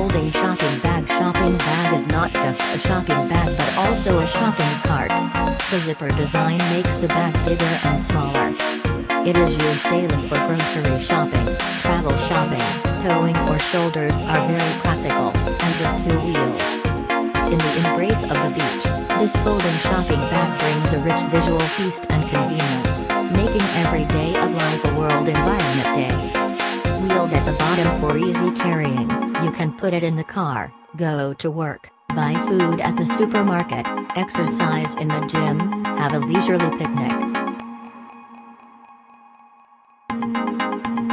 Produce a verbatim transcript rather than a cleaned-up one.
folding shopping bag. Shopping bag is not just a shopping bag but also a shopping cart. The zipper design makes the bag bigger and smaller. It is used daily for grocery shopping, travel shopping, towing or shoulders are very practical, and with two wheels. In the embrace of the beach, this folding shopping bag brings a rich visual feast and convenience, making every day of life a World Environment Day. Wheeled at the bottom for easy carrying, you can put it in the car, go to work, buy food at the supermarket, exercise in the gym, have a leisurely picnic.